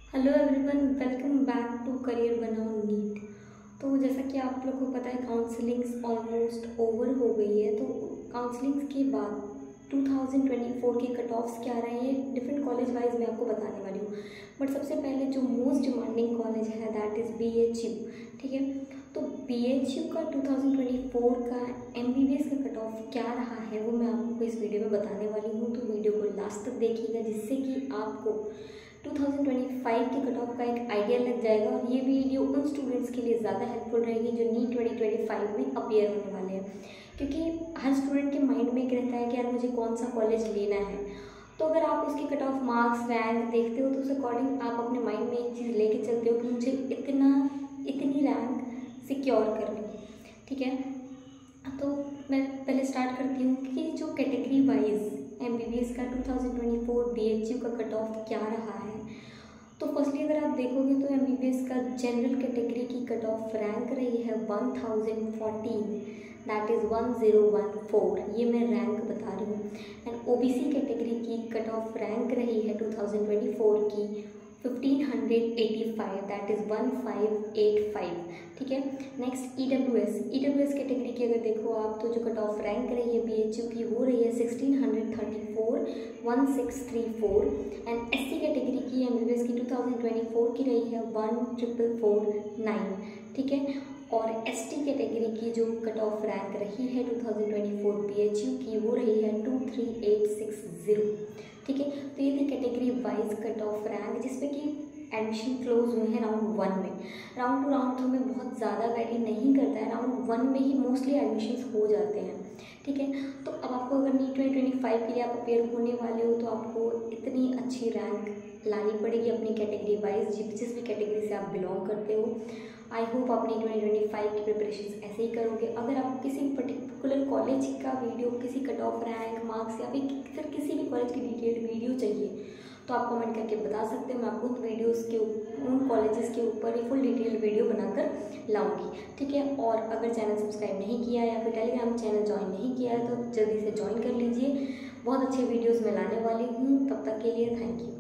Hello everyone, welcome back to career बनाओ NEET. तो जैसा कि आप लोग को पता है, काउंसलिंग्स ऑलमोस्ट ओवर हो गई है। तो काउंसलिंग्स के बाद 2024 के कट ऑफ्स क्या रहे हैं डिफरेंट कॉलेज वाइज मैं आपको बताने वाली हूँ। बट सबसे पहले जो मोस्ट डिमांडिंग कॉलेज है दैट इज़ BHU। ठीक है, तो BHU का 2024 का MBBS का कट ऑफ क्या रहा है वो मैं आपको इस वीडियो में बताने वाली हूँ। तो वीडियो को लास्ट तक देखिएगा जिससे कि आपको 2025 के कट ऑफ का एक आइडिया लग जाएगा। और ये वीडियो उन स्टूडेंट्स के लिए ज़्यादा हेल्पफुल रहेगी जो नीट 2025 में अपीयर होने वाले हैं, क्योंकि हर स्टूडेंट के माइंड में एक रहता है कि यार मुझे कौन सा कॉलेज लेना है। तो अगर आप उसके कट ऑफ मार्क्स रैंक देखते हो तो उस अकॉर्डिंग आप अपने माइंड में एक चीज़ लेके चलते हो कि मुझे इतनी रैंक सिक्योर करनी है। ठीक है, तो मैं पहले स्टार्ट करती हूँ कि जो कैटेगरी वाइज MBBS का 2024 BHU का कट ऑफ क्या रहा है। तो फर्स्टली अगर आप देखोगे तो MBBS का जनरल कैटेगरी की कट ऑफ रैंक रही है 1014, दैट इज़ 1014। ये मैं रैंक बता रही हूँ। एंड OBC कैटेगरी की कट ऑफ रैंक रही है 2024 की 1585, दैट इज़ 1585। ठीक है, नेक्स्ट EWS कैटेगरी की अगर देखो आप तो जो कट ऑफ रैंक रही है BHU की वो रही है 1634, 1634। एंड SC कैटेगरी की MBBS की 2024 की रही है 14449। ठीक है, और ST कैटेगरी की जो कट ऑफ रैंक रही है 2024 BHU की वो रही है 23860। ठीक है, तो ये थी category wise cut off rank जिसपे कि एडमिशन क्लोज हुए हैं राउंड 1 में। राउंड 2 राउंड 3 में बहुत ज़्यादा वैरी नहीं करता है, राउंड 1 में ही मोस्टली एडमिशन्स हो जाते हैं। ठीक है, तो अब आपको अगर नीट 2025 के लिए आप अपेयर होने वाले हो तो आपको इतनी अच्छी रैंक लानी पड़ेगी अपनी कैटेगरी वाइज, जिस भी कैटेगरी से आप बिलोंग करते हो। आई होप आप नीट 2025 की प्रिपरेशन ऐसे ही करोगे। अगर आपको किसी पर्टिकुलर कॉलेज का वीडियो, किसी कट ऑफ रैंक मार्क्स या फिर किसी भी कॉलेज की डिटेल्ड वीडियो चाहिए तो आप कमेंट करके बता सकते हो। मैं आपको उन कॉलेजेस के ऊपर फुल डिटेल वीडियो बनाकर लाऊंगी। ठीक है, और अगर चैनल सब्सक्राइब नहीं किया या फिर टेलीग्राम चैनल ज्वाइन नहीं किया है तो जल्दी से ज्वाइन कर लीजिए। बहुत अच्छे वीडियोज़ मैं लाने वाली हूँ। तब तक के लिए थैंक यू।